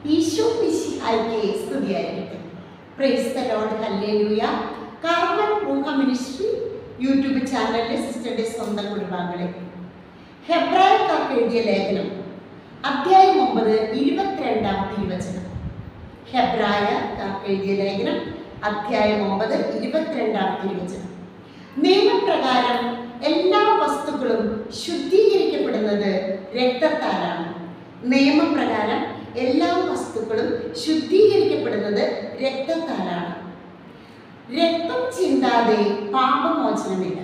ഈശോ മിശിഹായ്ക്ക് സ്തുതിയായിരിക്കട്ടെ. Praise the lord, hallelujah. Carmel Ruha ministry YouTube ചാനലിലെ സിസ്റ്ററുടെ സ്വന്തം കുടുംബാംഗങ്ങളെ, ഹെബ്രായക്കാർക്ക് എഴുതിയ ലേഖനം അധ്യായം 9 22-ാമത്തെ തിരുവചനം. ഹെബ്രായക്കാർക്ക് എഴുതിയ ലേഖനം അധ്യായം 9 22-ാമത്തെ തിരുവചനം. നിയമപ്രകാരം എല്ലാ വസ്തുക്കളും ശുദ്ധീകരിക്കപ്പെടുന്നത് രക്തത്താലാണ്. നിയമപ്രകാരം എല്ലാ വസ്തുക്കളും ശുദ്ധീകരിക്കപ്പെടുന്നത് രക്തത്താലാണ്. രക്തം ചിന്താതെ പാപമോചനമില്ല.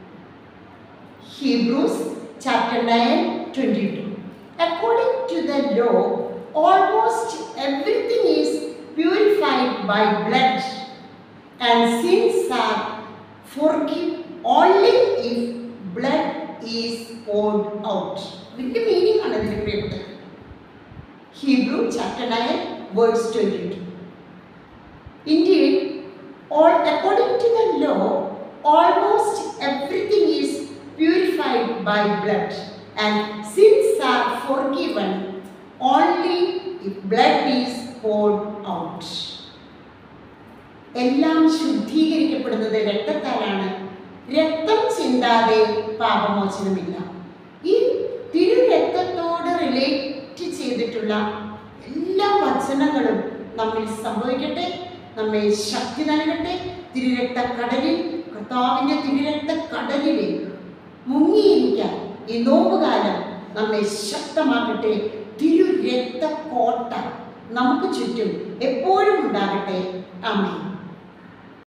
Hebrews chapter 9:22. According to the law, almost everything is purified by blood, and sins are forgiven only if blood is poured out. ഇതിന്റെ മീനിങ് ആണ് ഇതിന് പ്രിയപ്പെട്ടത്. Hebrew chapter 9 verse 22. Indeed, according to the law, almost everything is purified by blood, and sins are forgiven only if blood is poured out. എല്ലാം ശുദ്ധീകരിക്കപ്പെടുന്നത് രക്തത്താലാണ്. രക്തം ചിന്താതെ പാപമോചനമില്ല. ഈ തിരുരക്തത്തോട് relate ചെയ്തിട്ടുള്ള എല്ലാ വചനങ്ങളും നമ്മിൽ സംഭവിക്കട്ടെ, നമ്മെ ശക്തി നൽകട്ടെ. തിരുരക്തക്കടലിൽ, കർത്താവിൻ്റെ തിരുരക്തക്കടലിൽ മുങ്ങിയിരിക്കാൻ ഈ നോമ്പുകാലം നമ്മെ ശക്തമാക്കട്ടെ. തിരുരക്തക്കോട്ട നമുക്ക് ചുറ്റും എപ്പോഴും ഉണ്ടാകട്ടെ. ആമേൻ.